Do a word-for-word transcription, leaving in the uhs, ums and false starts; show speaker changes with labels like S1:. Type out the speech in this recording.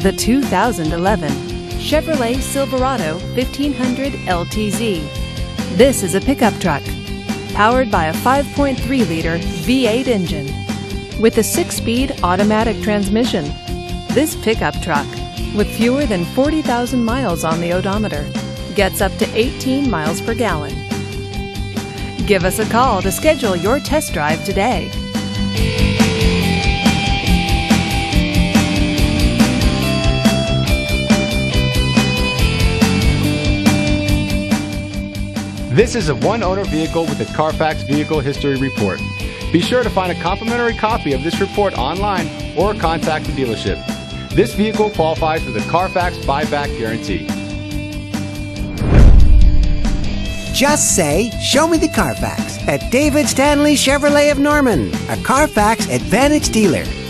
S1: The two thousand eleven Chevrolet Silverado fifteen hundred L T Z. This is a pickup truck powered by a five point three liter V eight engine with a six-speed automatic transmission. This pickup truck, with fewer than forty thousand miles on the odometer, gets up to eighteen miles per gallon. Give us a call to schedule your test drive today.
S2: This is a one-owner vehicle with a Carfax Vehicle History Report. Be sure to find a complimentary copy of this report online or contact the dealership. This vehicle qualifies for the Carfax Buyback Guarantee.
S3: Just say, "Show me the Carfax" at David Stanley Chevrolet of Norman, a Carfax Advantage dealer.